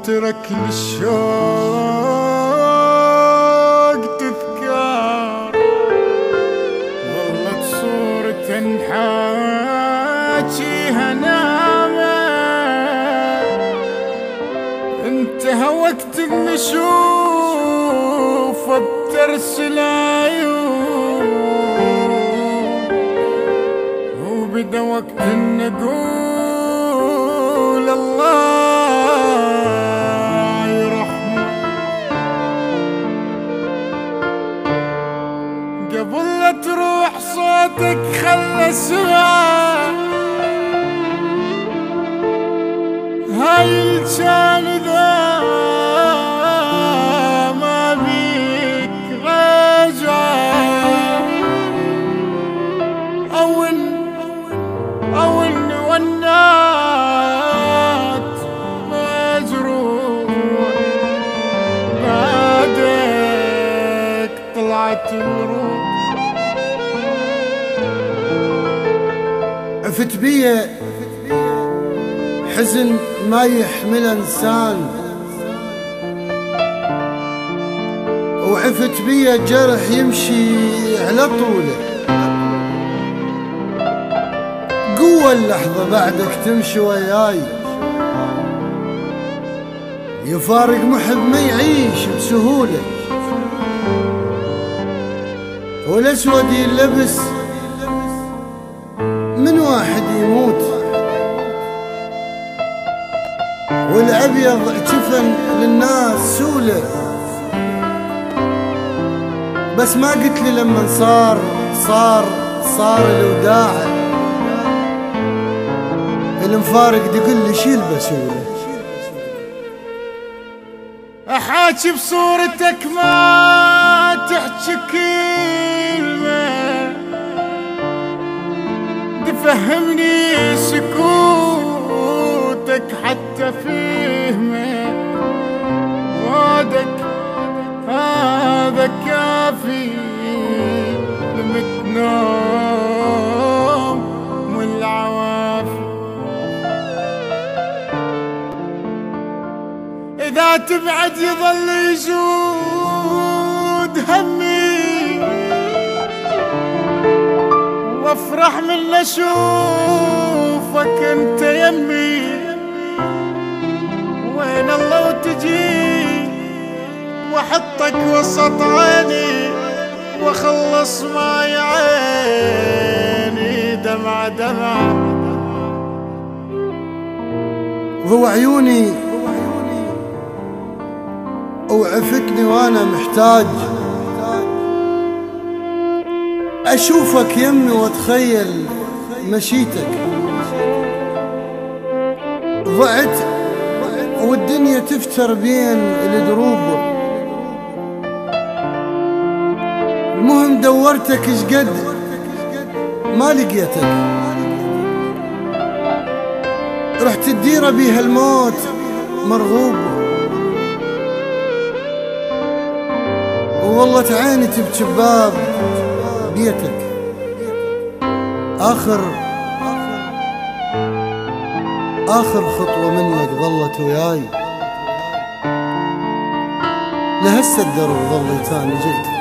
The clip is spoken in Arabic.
خاطرك للشوق تذكار، ظلت صورة نحاكيها نامة، انتهى وقت النشوف بترسل عيون، وبدا وقت النقول الله يرحمه. قبل لا تروح صوتك خلى سمع هاي الجان ذا ما بيك رجع، أو إن ونات مجروح بعدك طلعت الروح. عفت بيه حزن ما يحمل انسان، وعفت بيه جرح يمشي على طوله، قوة اللحظة بعدك تمشي وياي، يفارق محب ما يعيش بسهولة، والاسود يلبس من واحد يموت، والابيض جفن للناس سولة. بس ما قلت لي لما صار الوداع، المفارق تقول لي شيل بسولة. احاكي بصورتك ما تحكي كلمة، تفهمني سكوتك حتى فهمه، وعدك هذا كافي لمتنام والعوافي. إذا تبعد يظل يجود همي، وافرح من اشوفك انت يمي، وين الله وتجي واحطك وسط عيني، واخلص معي عيني دمعة دمعة. ضوى عيوني وعفتني وانا محتاج اشوفك يمي واتخيل مشيتك. ضعت والدنيا تفتر بين الدروب، المهم دورتك شقد ما لقيتك، رحت تدير بيها الموت مرغوب، والله تعاني تبكي بباب بيتك. آخر خطوة منك ظلت وياي، لهسه الدرب ظل يتاني جيتك.